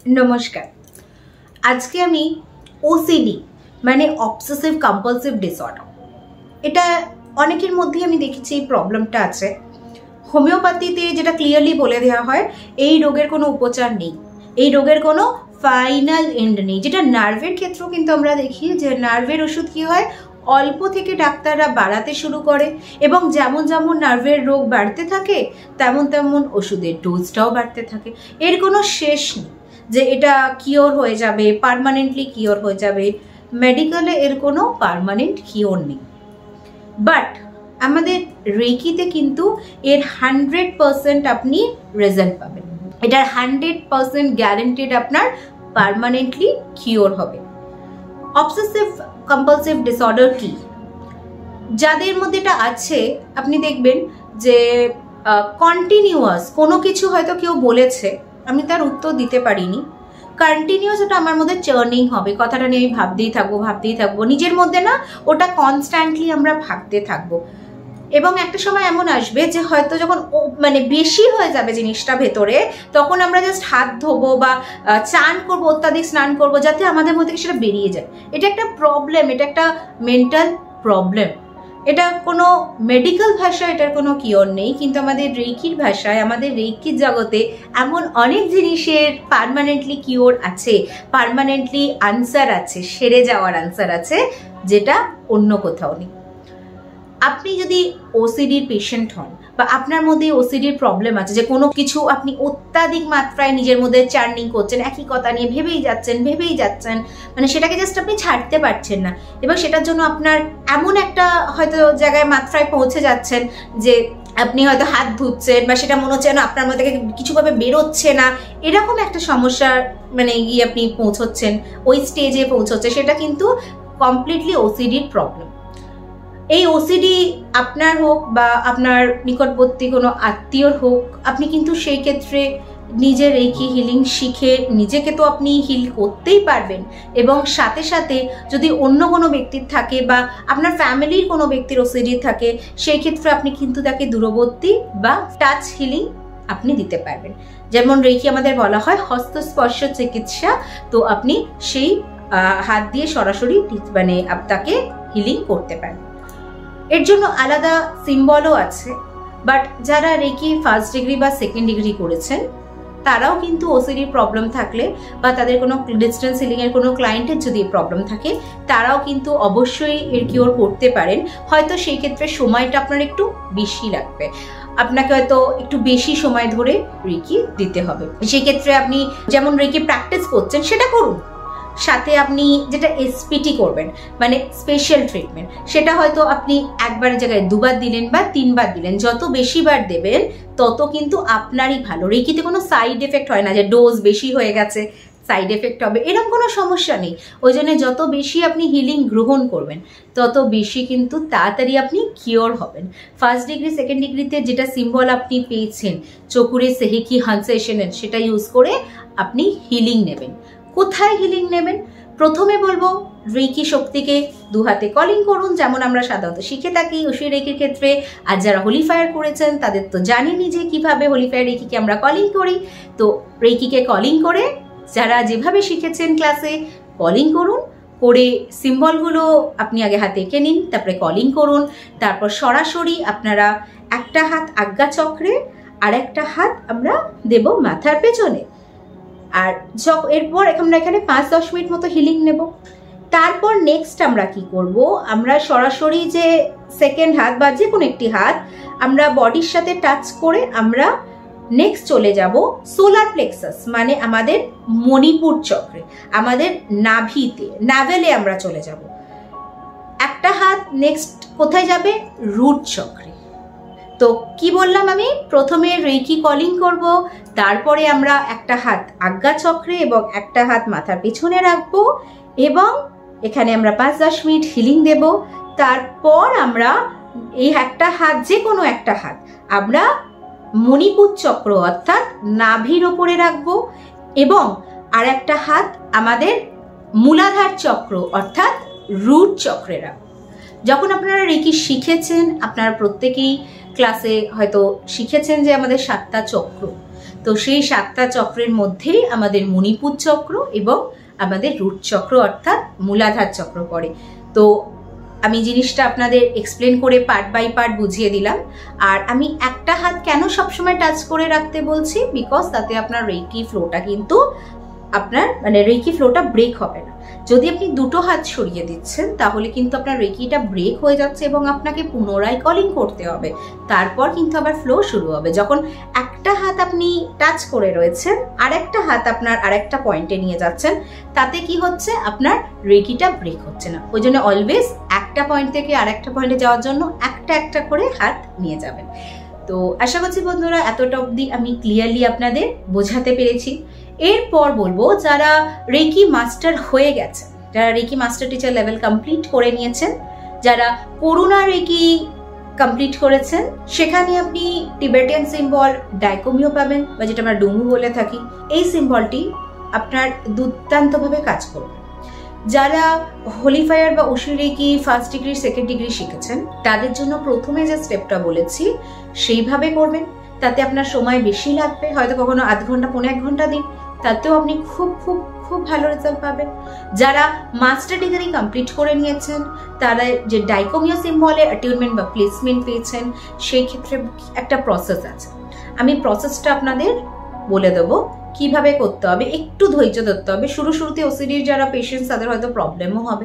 नमस्कार। आज के आमी ओसीडी माने ऑब्सेसिव कम्पालसिव डिसऑर्डर এটা অনেকের মধ্যে আমি দেখেছি এই প্রবলেমটা আছে। হোমিওপ্যাথিতে যেটা ক্লিয়ারলি বলে দেওয়া হয় এই রোগের কোনো উপচার নেই, এই রোগের কোনো ফাইনাল এন্ড নেই। যেটা নার্ভের ক্ষেত্রেও কিন্তু আমরা দেখি যে নার্ভের ওষুধ কি হয় অল্প থেকে ডাক্তাররা বাড়াতে শুরু করে এবং যেমন যেমন নার্ভের রোগ বাড়তে থাকে তেমন তেমন ওষুধের ডোজটাও বাড়তে থাকে। এর কোনো শেষ নেই যে এটা কিওর হয়ে যাবে, পার্মানেন্টলি কিওর হয়ে যাবে। মেডিকেলে এর কোনো পার্মানেন্ট কিওর নেই, বাট আমাদের রেকিতে কিন্তু এর 100% আপনি রেজাল্ট পাবেন। এটার 100% গ্যারান্টেড আপনার পার্মানেন্টলি কিওর হবে। অবসেসিভ কম্পালসিভ ডিসঅর্ডার কি? যাদের মধ্যে এটা আছে আপনি দেখবেন যে কন্টিনিউয়াস কোনো কিছু হয়তো কেউ বলেছে, আমি তার উত্তর দিতে পারিনি, কন্টিনিউয়াস ওটা আমার মধ্যে চার্নিং হবে, কথাটা নিয়ে আমি ভাবতেই থাকবো নিজের মধ্যে না, ওটা কনস্ট্যান্টলি আমরা ভাবতে থাকবো। এবং একটা সময় এমন আসবে যে হয়তো যখন মানে বেশি হয়ে যাবে জিনিসটা ভেতরে, তখন আমরা জাস্ট হাত ধোবো বা চান করবো, অত্যাধিক স্নান করবো যাতে আমাদের মধ্যে সেটা বেরিয়ে যায়। এটা একটা প্রবলেম, এটা একটা মেন্টাল প্রবলেম। এটা কোনো মেডিকেল ভাষায় এটার কোনো কিওর নেই, কিন্তু আমাদের রেকির ভাষায়, আমাদের রেকির জগতে এমন অনেক জিনিসের পার্মানেন্টলি কিওর আছে, পার্মানেন্টলি আনসার আছে, সেরে যাওয়ার আনসার আছে, যেটা অন্য কোথাও নেই। আপনি যদি ওসিডির পেশেন্ট হন বা আপনার মধ্যে ওসিডির প্রবলেম আছে যে কোনো কিছু আপনি অত্যাধিক মাত্রায় নিজের মধ্যে চার্নিং করছেন, একই কথা নিয়ে ভেবেই যাচ্ছেন, মানে সেটাকে জাস্ট আপনি ছাড়তে পারছেন না, এবং সেটার জন্য আপনার এমন একটা হয়তো জায়গায় মাত্রায় পৌঁছে যাচ্ছেন যে আপনি হয়তো হাত ধুচ্ছেন বা সেটা মনে হচ্ছে না আপনার মধ্যে কিছুভাবে বেরোচ্ছে না, এরকম একটা সমস্যার মানে গিয়ে আপনি পৌঁছচ্ছেন, ওই স্টেজে পৌঁছচ্ছে, সেটা কিন্তু কমপ্লিটলি ওসিডির প্রবলেম। এই ওসিডি আপনার হোক বা আপনার নিকটবর্তী কোনো আত্মীয়র হোক, আপনি কিন্তু সেই ক্ষেত্রে নিজের রেকি হিলিং শিখে নিজেকে তো আপনি হিল করতেই পারবেন, এবং সাথে সাথে যদি অন্য কোনো ব্যক্তির থাকে বা আপনার ফ্যামিলির কোনো ব্যক্তির ওসিডি থাকে, সেই ক্ষেত্রে আপনি কিন্তু তাকে দূরবর্তী বা টাচ হিলিং আপনি দিতে পারবেন। যেমন রেকি আমাদের বলা হয় হস্তস্পর্শ চিকিৎসা, তো আপনি সেই হাত দিয়ে সরাসরি মানে তাকে হিলিং করতে পারেন। এর জন্য আলাদা সিম্বলও আছে, বাট যারা রেকি ফার্স্ট ডিগ্রি বা সেকেন্ড ডিগ্রি করেছেন তারাও কিন্তু ওসিডির প্রবলেম থাকলে বা তাদের কোনো ডিস্টেন্স হিলিংয়ের কোনো ক্লায়েন্টের যদি প্রবলেম থাকে, তারাও কিন্তু অবশ্যই এর কিওর করতে পারেন। হয়তো সেই ক্ষেত্রে সময়টা আপনার একটু বেশি লাগবে, আপনাকে হয়তো একটু বেশি সময় ধরে রেকি দিতে হবে। সেই ক্ষেত্রে আপনি যেমন রেকি প্র্যাকটিস করছেন সেটা করুন, সাথে আপনি যেটা এসপিটি করবেন মানে স্পেশাল ট্রিটমেন্ট, সেটা হয়তো আপনি একবারের জায়গায় 2 বার দিলেন বা 3 বার দিলেন, যত বেশি বার দেবেন তত কিন্তু আপনারই ভালো। রেকিতে কোনো সাইড এফেক্ট হয় না যে ডোজ বেশি হয়ে গেছে সাইড এফেক্ট হবে, এরকম কোনো সমস্যা নেই। ওই জন্য যত বেশি আপনি হিলিং গ্রহণ করবেন তত বেশি কিন্তু তাড়াতাড়ি আপনি কিওর হবেন। ফার্স্ট ডিগ্রি সেকেন্ড ডিগ্রিতে যেটা সিম্বল আপনি পেয়েছেন চকুরে সেহেকি হানসেশনের, সেটা ইউজ করে আপনি হিলিং নেবেন। কোথায় হিলিং নেবেন? প্রথমে বলবো রেকি শক্তিকে 2 হাতে কলিং করুন, যেমন আমরা সাধারণত শিখে থাকি ওশি রেকির ক্ষেত্রে। আর যারা হোলিফায়ার করেছেন তাদের তো জানেনই যে কিভাবে হোলিফায়ার রেকিকে আমরা কলিং করি। তো রেকিকে কলিং করে যারা যেভাবে শিখেছেন ক্লাসে কলিং করুন, করে সিম্বলগুলো আপনি আগে হাতে এঁকে নিন, তারপরে কলিং করুন। তারপর সরাসরি আপনারা একটা হাত আজ্ঞা চক্রে আর একটা হাত আমরা দেব মাথার পেছনে, আর এরপর আমরা এখানে 5-10 মিনিট মতো হিলিং নেব। তারপর নেক্সট আমরা কি করব, আমরা সরাসরি যে সেকেন্ড হাত বা যে কোনো একটি হাত আমরা বডির সাথে টাচ করে আমরা নেক্সট চলে যাব সোলার প্লেক্সাস মানে আমাদের মণিপুর চক্রে, আমাদের নাভিতে, নাভেলে আমরা চলে যাব। একটা হাত নেক্সট কোথায় যাবে? রুট চক্রে। তো কি বললাম আমি, প্রথমে রেকি কলিং করব, তারপরে আমরা একটা হাত আজ্ঞা চক্রে এবং একটা হাত মাথার পিছনে রাখবো, এবং এখানে আমরা 5-10 মিনিট হিলিং দেব। তারপর আমরা এই একটা হাত, যে কোনো একটা হাত আমরা মণিপুর চক্র অর্থাৎ নাভির ওপরে রাখবো, এবং আর একটা হাত আমাদের মূলাধার চক্র অর্থাৎ রুট চক্রে রাখবো। যখন আপনারা রেকি শিখেছেন, আপনারা প্রত্যেকেই ক্লাসে হয়তো শিখেছেন যে আমাদের 7টা চক্র, তো সেই 7টা চক্রের মধ্যেই আমাদের মণিপুর চক্র এবং আমাদের রুট চক্র অর্থাৎ মূলাধার চক্র পড়ে। তো আমি জিনিসটা আপনাদের এক্সপ্লেন করে পার্ট বাই পার্ট বুঝিয়ে দিলাম। আর আমি একটা হাত কেন সবসময় টাচ করে রাখতে বলছি, বিকজ তাতে আপনার রেকি ফ্লোটা কিন্তু আপনার মানে রেকি ফ্লোটা ব্রেক হবে না। যদি আপনি দুটো হাত সরিয়ে দিচ্ছেন তাহলে কিন্তু আপনার রেকিটা ব্রেক হয়ে যাচ্ছে এবং আপনাকে পুনরায় কলিং করতে হবে, তারপর কিন্তু আবার ফ্লো শুরু হবে। যখন একটা হাত আপনি টাচ করে রয়েছেন আর একটা হাত আপনার আরেকটা পয়েন্টে নিয়ে যাচ্ছেন, তাতে কি হচ্ছে আপনার রেকিটা ব্রেক হচ্ছে না। ওই জন্য অলওয়েজ একটা পয়েন্ট থেকে আরেকটা পয়েন্টে যাওয়ার জন্য একটা একটা করে হাত নিয়ে যাবেন। তো আশা করছি বন্ধুরা এতটা অবধি আমি ক্লিয়ারলি আপনাদের বোঝাতে পেরেছি। এরপর বলবো যারা রেকি মাস্টার হয়ে গেছে, যারা reiki master teacher level complete করে নিয়েছেন, যারা করুণা রেকি কমপ্লিট করেছেন, সেখানে আপনি টিবেটিয়ান সিম্বল ডাইকোমিও পাবেন বা যেটা আমরা ডুমু বলে থাকি। এই সিম্বলটি আপনার দুর্দান্তভাবে কাজ করবে। যারা হোলি ফায়ার বা ওশি reiki first degree second degree শিখেছেন তাদের জন্য প্রথমে যে স্টেপটা বলেছি সেইভাবে করবেন, তাতে আপনার সময় বেশি লাগবে, হয়তো কখনো আধ ঘন্টা 1.5 ঘন্টা দিন, তাতেও আপনি খুব খুব খুব ভালো রেজাল্ট পাবেন। যারা মাস্টার ডিগ্রি কমপ্লিট করে নিয়েছেন তারা যে ডাইকোমিও সিম্বলের অ্যাটিউনমেন্ট বা প্লেসমেন্ট পেয়েছেন, সেই ক্ষেত্রে একটা প্রসেস আছে। আমি প্রসেসটা আপনাদের বলে দেবো কিভাবে করতে হবে। একটু ধৈর্য ধরতে হবে। শুরুতে ওসিডির যারা পেশেন্টস তাদের হয়তো প্রবলেমও হবে,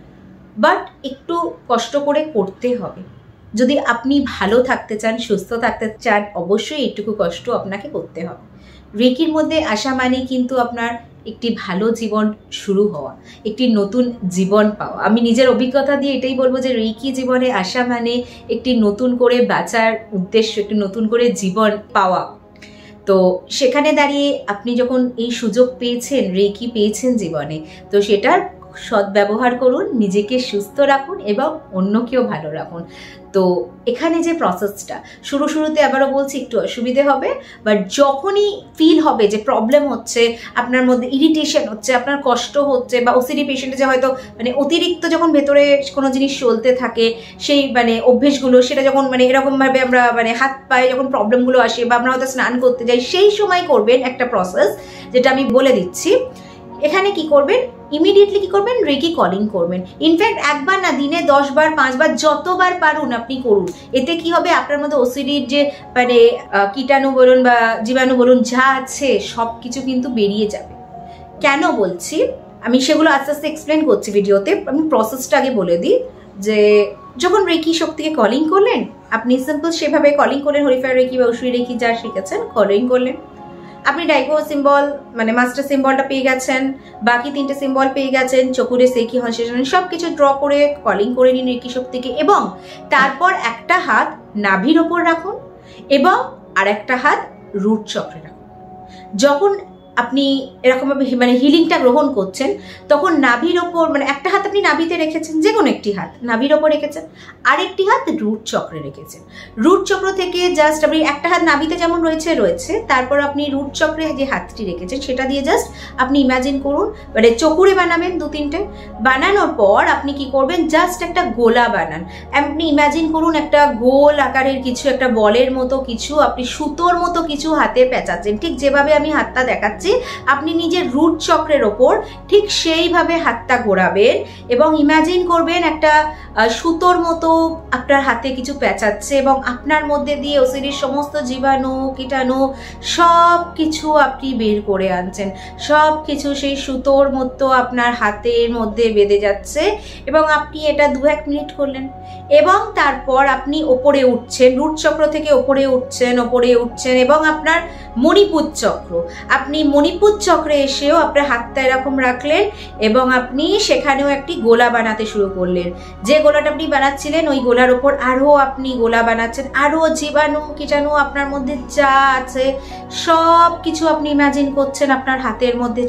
বাট একটু কষ্ট করে করতে হবে। যদি আপনি ভালো থাকতে চান, সুস্থ থাকতে চান, অবশ্যই এইটুকু কষ্ট আপনাকে করতে হবে। রেকির মধ্যে আসা মানে কিন্তু আপনার একটি ভালো জীবন শুরু হওয়া, একটি নতুন জীবন পাওয়া। আমি নিজের অভিজ্ঞতা দিয়ে এটাই বলবো যে রেকি জীবনে আসা মানে একটি নতুন করে বাঁচার উদ্দেশ্য, একটি নতুন করে জীবন পাওয়া। তো সেখানে দাঁড়িয়ে আপনি যখন এই সুযোগ পেয়েছেন, রেকি পেয়েছেন জীবনে, তো সেটার সদ্ব্যবহার করুন, নিজেকে সুস্থ রাখুন এবং অন্যকেও ভালো রাখুন। তো এখানে যে প্রসেসটা শুরুতে আবারও বলছি একটু অসুবিধে হবে, বাট যখনই ফিল হবে যে প্রবলেম হচ্ছে, আপনার মধ্যে ইরিটেশন হচ্ছে, আপনার কষ্ট হচ্ছে, বা ওসিডি পেশেন্টে যে হয়তো মানে অতিরিক্ত যখন ভেতরে কোনো জিনিস চলতে থাকে, সেই মানে অভ্যেসগুলো সেটা যখন মানে এরকমভাবে আমরা মানে হাত পায়ে যখন প্রবলেমগুলো আসে বা আমরা হয়তো স্নান করতে যাই, সেই সময় করবেন একটা প্রসেস যেটা আমি বলে দিচ্ছি। এখানে কি করবেন, ইমিডিয়েটলি কি করবেন, রেকি কলিং করবেন। ইনফ্যাক্ট একবার না, দিনে 10 বার 5 বার যতবার পারুন আপনি করুন। এতে কি হবে, আপনার মধ্যে ওসিডির যে মানে কীটাণু বলুন বা জীবাণু বলুন যা আছে সব কিছু কিন্তু বেরিয়ে যাবে। কেন বলছি আমি সেগুলো আস্তে আস্তে এক্সপ্লেন করছি ভিডিওতে। আমি প্রসেসটা আগে বলে দিই যে যখন রেকি শক্তিকে কলিং করলেন, আপনি সিম্পল সেভাবে কলিং করলেন, হরিফায়ার রেকি বা ওশি রেকি যা শিখেছেন কলিং করলেন। আপনি ডাইকো সিম্বল মানে মাস্টার সিম্বলটা পেয়ে গেছেন, বাকি 3টে সিম্বল পেয়ে গেছেন, চকুরে সেকি হনসেশন সব কিছু ড্র করে কলিং করে নিন রেকি শক্তিকে, এবং তারপর একটা হাত নাভির ওপর রাখুন এবং আরেকটা হাত রুট চক্রে রাখুন। যখন আপনি এরকমভাবে মানে হিলিংটা গ্রহণ করছেন, তখন নাভির ওপর মানে একটা হাত আপনি নাভিতে রেখেছেন, যে কোনো একটি হাত নাভির ওপর রেখেছেন, আরেকটি হাত রুট চক্রে রেখেছেন। রুট চক্র থেকে জাস্ট আপনি একটা হাত নাভিতে যেমন রয়েছে, তারপর আপনি রুট চক্রে যে হাতটি রেখেছেন সেটা দিয়ে জাস্ট আপনি ইমাজিন করুন, মানে চকুরে বানাবেন 2-3টে। বানানোর পর আপনি কি করবেন, জাস্ট একটা গোলা বানান। আপনি ইমাজিন করুন একটা গোল আকারের কিছু, একটা বলের মতো কিছু, আপনি সুতোর মতো কিছু হাতে পেঁচাচ্ছেন। ঠিক যেভাবে আমি হাতটা দেখাচ্ছি, আপনি নিজের রুট চক্রের ওপর ঠিক সেইভাবে হাতটা ঘোরাবেন এবং ইমাজিন করবেন একটা সুতোর মতো আপনার হাতে কিছু পেঁচাচ্ছে এবং আপনার মধ্যে দিয়ে ওসিডির সমস্ত জীবাণু কীটাণু সব কিছু আপনি বের করে আনছেন। সব কিছু সেই সুতোর মতো আপনার হাতের মধ্যে বেঁধে যাচ্ছে এবং আপনি এটা 2-1 মিনিট করলেন এবং তারপর আপনি ওপরে উঠছেন, রুট চক্র থেকে ওপরে উঠছেন এবং আপনার মণিপুর চক্র, আপনি মণিপুর চক্রে এসেও আপনার হাতটা এরকম রাখলেন এবং আপনি সেখানেও একটি গোলা বানাতে শুরু করলেন। যে গোলাটা আপনি বানাচ্ছিলেন ওই গোলার ওপর আরও আপনি গোলা বানাচ্ছেন, আরও জীবাণু কীটাণু আপনার মধ্যে যা আছে সব কিছু আপনি ইমাজিন করছেন আপনার হাতের মধ্যে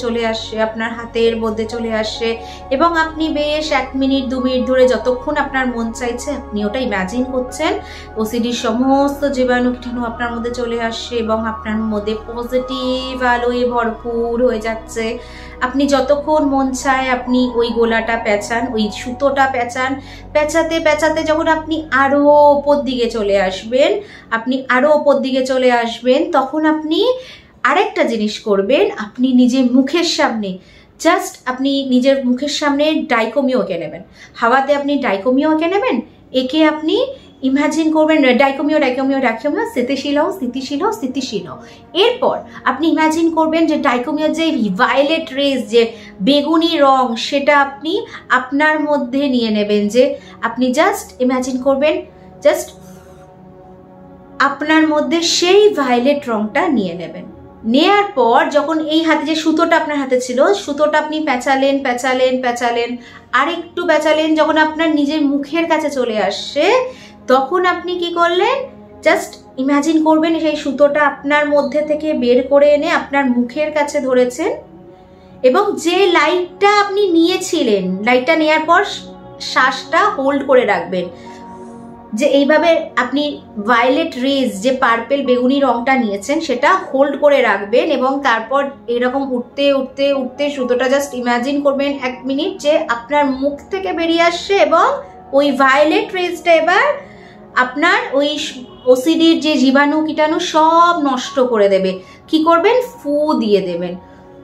চলে আসছে, এবং আপনি বেশ 1 মিনিট 2 মিনিট ধরে যতক্ষণ আপনার মন চাইছে আপনি ওটা ইমাজিন করছেন। ওসিডির সমস্ত জীবাণু কীটাণু আপনার মধ্যে চলে আসছে এবং আপনার মধ্যে পজিটিভ আলোয় ভরপুর হয়ে যাচ্ছে। আপনি যতক্ষণ মন চায় আপনি ওই গোলাটা পেঁচান, ওই সুতোটা পেঁচান। পেঁচাতে যখন আপনি আরও ওপর দিকে চলে আসবেন, তখন আপনি আরেকটা জিনিস করবেন, আপনি নিজের মুখের সামনে জাস্ট আপনি নিজের মুখের সামনে ডাইকোমিও এঁকে নেবেন। হাওয়াতে আপনি ডাইকোমিও এঁকে নেবেন, একে আপনি ইমাজিন করবেন ডাইকোমিও ডাইকোমিও ডাইকোমিও স্থিতিশীল হও স্থিতিশীল হও স্থিতিশীল হও। এরপর আপনি ইমাজিন করবেন যে ডাইকোমিওর যে ভায়োলেট রেজ, যে বেগুনি রং, সেটা আপনি আপনার মধ্যে নিয়ে নেবেন। যে আপনি জাস্ট ইমাজিন করবেন, জাস্ট আপনার মধ্যে সেই ভায়োলেট রংটা নিয়ে নেবেন। নেয়ার পর যখন এই হাতে যে সুতোটা আপনার হাতে ছিল, সুতোটা আপনি পেঁচালেন পেঁচালেন পেঁচালেন, আর একটু পেঁচালেন, যখন আপনার নিজের মুখের কাছে চলে আসছে তখন আপনি কি করলেন, জাস্ট ইমাজিন করবেন সেই সুতোটা আপনার মধ্যে থেকে বের করে এনে আপনার মুখের কাছে ধরেছেন, এবং যে লাইটটা আপনি নিয়েছিলেন, লাইটটা নেওয়ার পর শ্বাসটা হোল্ড করে রাখবেন। যে এইভাবে আপনি ভায়োলেট রেজ, যে পার্পেল বেগুনি রংটা নিয়েছেন, সেটা হোল্ড করে রাখবেন, এবং তারপর এরকম উঠতে উঠতে উঠতে সুতোটা জাস্ট ইমাজিন করবেন 1 মিনিট যে আপনার মুখ থেকে বেরিয়ে আসছে, এবং ওই ভায়োলেট রেজটা এবার আপনার ওই ওসিডির যে জীবাণু কীটাণু সব নষ্ট করে দেবে। কি করবেন, ফু দিয়ে দেবেন,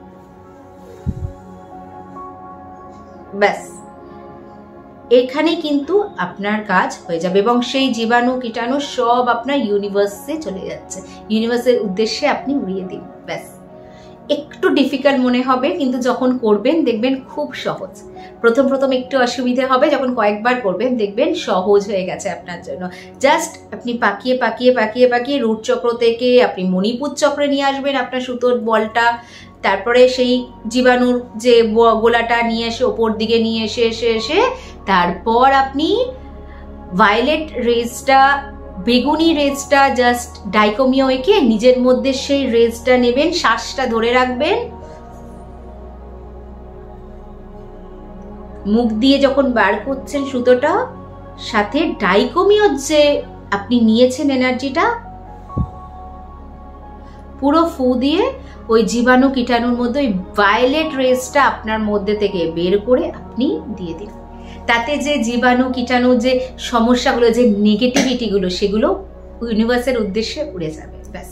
ব্যাস এখানে কিন্তু আপনার কাজ হয়ে যাবে, এবং সেই জীবাণু কীটাণু সব আপনার ইউনিভার্সে চলে যাচ্ছে, ইউনিভার্সের উদ্দেশ্যে আপনি উড়িয়ে দিন, ব্যাস। একটু ডিফিকাল্ট মনে হবে, কিন্তু যখন করবেন দেখবেন খুব সহজ। প্রথম প্রথম একটু অসুবিধে হবে, যখন কয়েকবার করবেন দেখবেন সহজ হয়ে গেছে আপনার জন্য। জাস্ট আপনি পাকিয়ে পাকিয়ে পাকিয়ে পাকিয়ে রুট চক্র থেকে আপনি মণিপুর চক্রে নিয়ে আসবেন আপনার সুতোর বলটা, তারপরে সেই জীবাণুর যে গোলাটা নিয়ে এসে ওপর দিকে নিয়ে এসে এসে এসে তারপর আপনি ভায়োলেট রেজটা, বেগুনি রেজটা জাস্ট ডাইকোমিও এঁকে নিজের মধ্যে সেই রেজটা নেবেন, শ্বাসটা ধরে রাখবেন, মুখ দিয়ে যখন বার করছেন সুতোটা, সাথে ডাইকোমিও যে আপনি নিয়েছেন এনার্জিটা পুরো ফু দিয়ে ওই জীবাণু কীটাণুর মধ্যে ওই ভায়োলেট রেজটা আপনার মধ্যে থেকে বের করে আপনি দিয়ে দিন। তাতে যে জীবাণু কীটাণু যে সমস্যাগুলো, যে নেগেটিভিটিগুলো, সেগুলো ইউনিভার্সের উদ্দেশ্যে উড়ে যাবে, ব্যাস।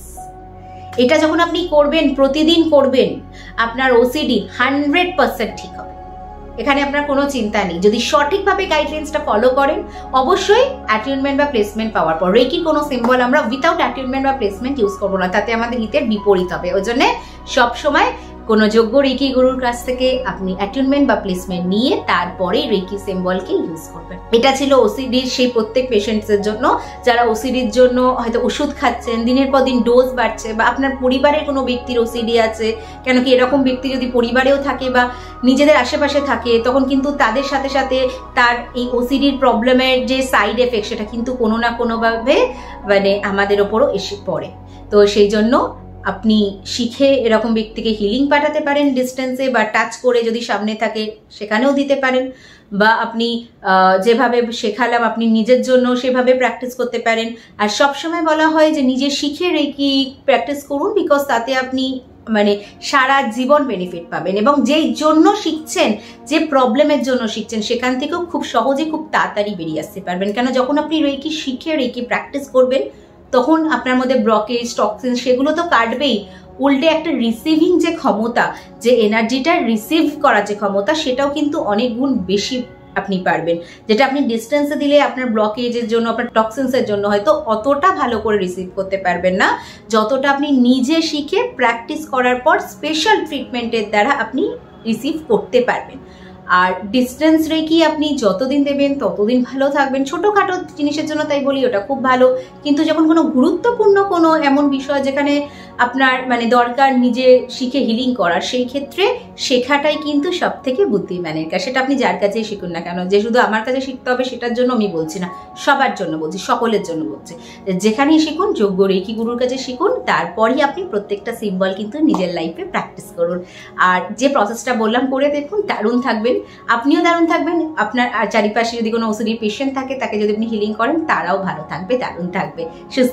এটা যখন আপনি করবেন, প্রতিদিন করবেন, আপনার ওসিডি 100% ঠিক হবে। এখানে আপনার কোনো চিন্তা নেই, যদি সঠিকভাবে গাইডলাইন্সটা ফলো করেন। অবশ্যই অ্যাটিউনমেন্ট বা প্লেসমেন্ট পাওয়ার পর রেকির কোনো সিম্বল আমরা উইথাউট অ্যাটিউনমেন্ট বা প্লেসমেন্ট ইউজ করবো না, তাতে আমাদের হিতের বিপরীত হবে। ওই জন্য সবসময় কোনো যোগ্য রেকি গুরুর কাছ থেকে আপনি অ্যাটিউনমেন্ট বা প্লেসমেন্ট নিয়ে তারপরে রেকি সিম্বলকে ইউজ করবেন। এটা ছিল ওসিডির সেই প্রত্যেক পেশেন্টসের জন্য যারা ওসিডির জন্য হয়তো ওষুধ খাচ্ছেন, দিনের পর দিন ডোজ বাড়ছে, বা আপনার পরিবারের কোনো ব্যক্তির ওসিডি আছে। কেন কি এরকম ব্যক্তি যদি পরিবারেও থাকে বা নিজেদের আশেপাশে থাকে, তখন কিন্তু তাদের সাথে সাথে তার এই ওসিডির প্রবলেমের যে সাইড এফেক্ট, সেটা কিন্তু কোনো না কোনোভাবে মানে আমাদের ওপরও এসে পড়ে। তো সেই জন্য আপনি শিখে এরকম ব্যক্তিকে হিলিং পাঠাতে পারেন ডিস্টেন্সে, বা টাচ করে যদি সামনে থাকে সেখানেও দিতে পারেন, বা আপনি যেভাবে শেখালাম আপনি নিজের জন্য সেভাবে প্র্যাকটিস করতে পারেন। আর সবসময় বলা হয় যে নিজে শিখে রেকি প্র্যাকটিস করুন, বিকজ তাতে আপনি মানে সারা জীবন বেনিফিট পাবেন, এবং যেই জন্য শিখছেন, যে প্রবলেমের জন্য শিখছেন, সেখান থেকেও খুব সহজে খুব তাড়াতাড়ি বেরিয়ে আসতে পারবেন। কেন যখন আপনি রেকি শিখে রেকি প্র্যাকটিস করবেন, তখন আপনার মধ্যে ব্লকেজ, টক্সিন সেগুলো তো কাটবেই, উল্টে একটা রিসিভিং যে ক্ষমতা, যে এনার্জিটা রিসিভ করার যে ক্ষমতা, সেটাও কিন্তু অনেক গুণ বেশি আপনি পারবেন, যেটা আপনি ডিস্টেন্সে দিলে আপনার ব্লকেজের জন্য, আপনার টক্সিনসের জন্য হয়তো অতটা ভালো করে রিসিভ করতে পারবেন না, যতটা আপনি নিজে শিখে প্র্যাকটিস করার পর স্পেশাল ট্রিটমেন্টের দ্বারা আপনি রিসিভ করতে পারবেন। আর ডিস্টেন্স রেকি আপনি যতদিন দেবেন ততদিন ভালো থাকবেন। ছোটোখাটো জিনিসের জন্য তাই বলি ওটা খুব ভালো, কিন্তু যখন কোনো গুরুত্বপূর্ণ কোনো এমন বিষয় যেখানে আপনার মানে দরকার নিজে শিখে হিলিং করার, সেই ক্ষেত্রে শেখাটাই কিন্তু সব থেকে বুদ্ধিমানের কাজ। সেটা আপনি যার কাছেই শিখুন না কেন, যে শুধু আমার কাছে শিখতে হবে সেটার জন্য আমি বলছি না, সবার জন্য বলছি, সকলের জন্য বলছি। যেখানেই শিখুন যোগ্য রেকি গুরুর কাছে শিখুন, তারপরই আপনি প্রত্যেকটা সিম্বল কিন্তু নিজের লাইফে প্র্যাকটিস করুন। আর যে প্রসেসটা বললাম করে দেখুন, দারুণ থাকবেন, আপনিও দারুণ থাকবেন। আপনার চারিপাশে যদি কোনো ওসিডি পেশেন্ট থাকে, তাকে যদি আপনি হিলিং করেন, তারাও ভালো থাকবে, দারুণ থাকবে, সুস্থ থাকবে।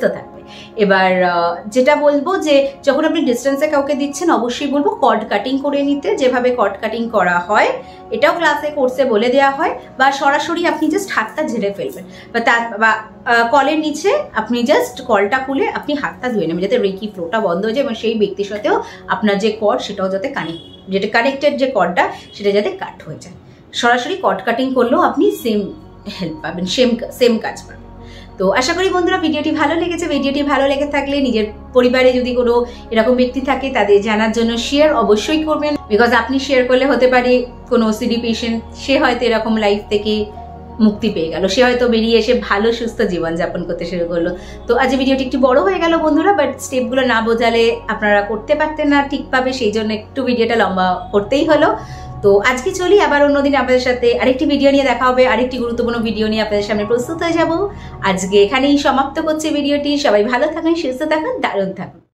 এবার যেটা বলবো যে যখন আপনি ডিস্টেন্সে কাউকে দিচ্ছেন অবশ্যই বলবো কর্ড কাটিং করে নিতে, যেভাবে কর্ড কাটিং করা হয় এটাও ক্লাসে কোর্সে বলে দেওয়া হয়, বা সরাসরি আপনি জাস্ট হাতটা ঝেড়ে ফেলবেন, বা কলের নিচে আপনি জাস্ট কলটা খুলে আপনি হাতটা ধুয়ে নেবেন যাতে রেকি ফ্লোটা বন্ধ হয়ে যায় এবং সেই ব্যক্তির সাথেও আপনার যে কর্ড সেটাও যাতে যেটা কানেক্টেড যে কর্ডটা সেটা যাতে কাট হয়ে যায়। সরাসরি কর্ড কাটিং করলেও আপনি সেম হেল্প পাবেন, সেম কাজ পাবেন। তো আশা করি বন্ধুরা ভিডিওটি ভালো লেগেছে। ভিডিওটি ভালো লেগে থাকলে নিজের পরিবারে যদি কোনো এরকম ব্যক্তি থাকে তাদের জানার জন্য শেয়ার অবশ্যই করবেন, বিকজ আপনি শেয়ার করলে হতে পারে কোনো ওসিডি পেশেন্ট সে হয়তো এরকম লাইফ থেকে মুক্তি পেয়ে গেল, সে হয়তো বেরিয়ে এসে ভালো সুস্থ জীবনযাপন করতে শুরু করলো। তো আজ ভিডিওটি একটু বড় হয়ে গেল বন্ধুরা, বাট স্টেপগুলো না বোঝালে আপনারা করতে পারতেন না ঠিকভাবে, সেই জন্য একটু ভিডিওটা লম্বা করতেই হলো। তো আজকে চলি, আবার অন্যদিন আপনাদের সাথে আরেকটি ভিডিও নিয়ে দেখা হবে, আরেকটি গুরুত্বপূর্ণ ভিডিও নিয়ে আপনাদের সামনে প্রস্তুত হয়ে যাব। আজকে এখানেই সমাপ্ত করছি ভিডিওটি। সবাই ভালো থাকুন, সুস্থ থাকুন, দারুণ থাকুন।